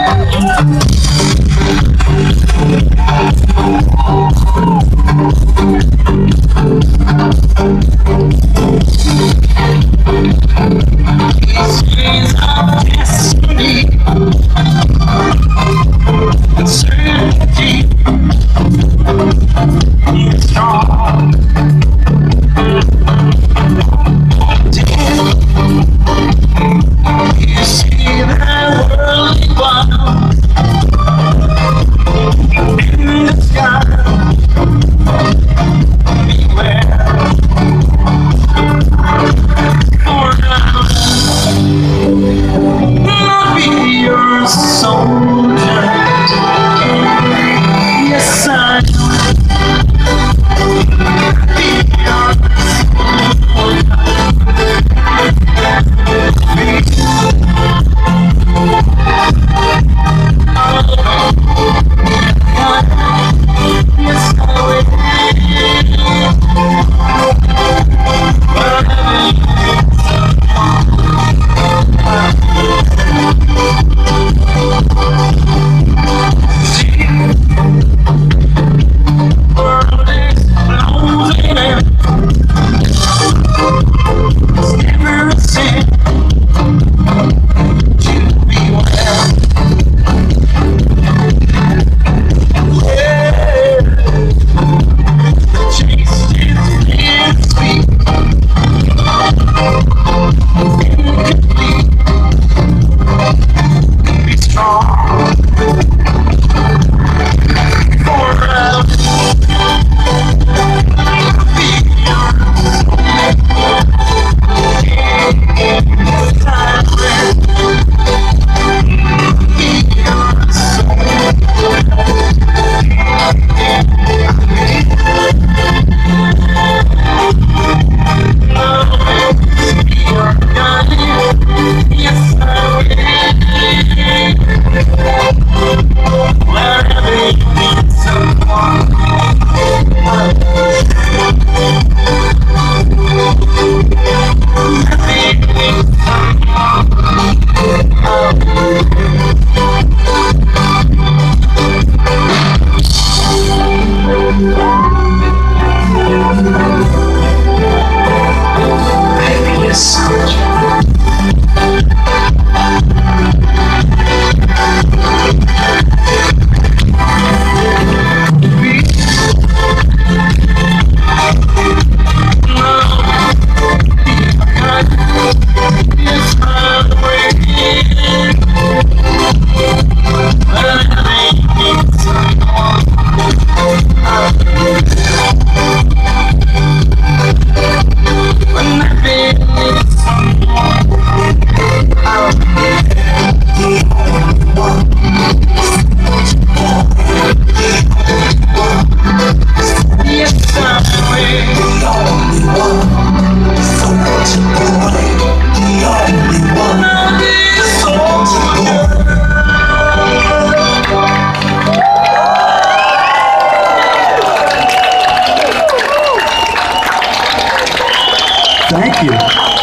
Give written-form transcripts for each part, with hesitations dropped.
Thank you.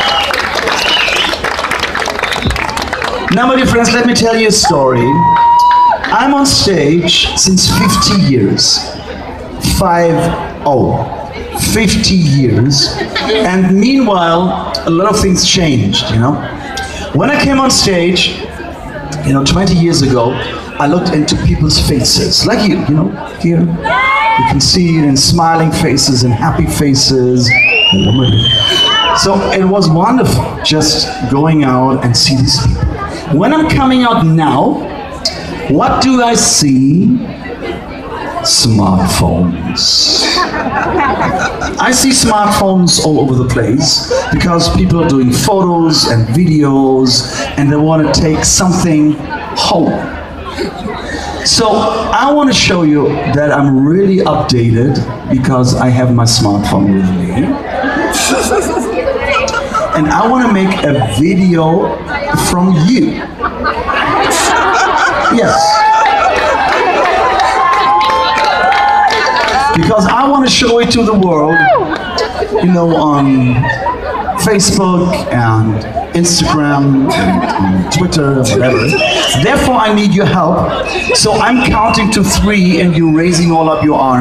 Now, my dear friends, let me tell you a story. I'm on stage since 50 years. 50 years. And meanwhile, a lot of things changed, you know. When I came on stage, 20 years ago, I looked into people's faces, like you know, here. You can see it in smiling faces and happy faces. So it was wonderful just going out and see these people. When I'm coming out now, what do I see? Smartphones. I see smartphones all over the place because people are doing photos and videos and they want to take something home. So I want to show you that I'm really updated because I have my smartphone with me. And I want to make a video from you. Yes. Because I want to show it to the world, on Facebook and Instagram, Twitter, whatever. Therefore, I need your help. So I'm counting to 3 and you raising all up your arms.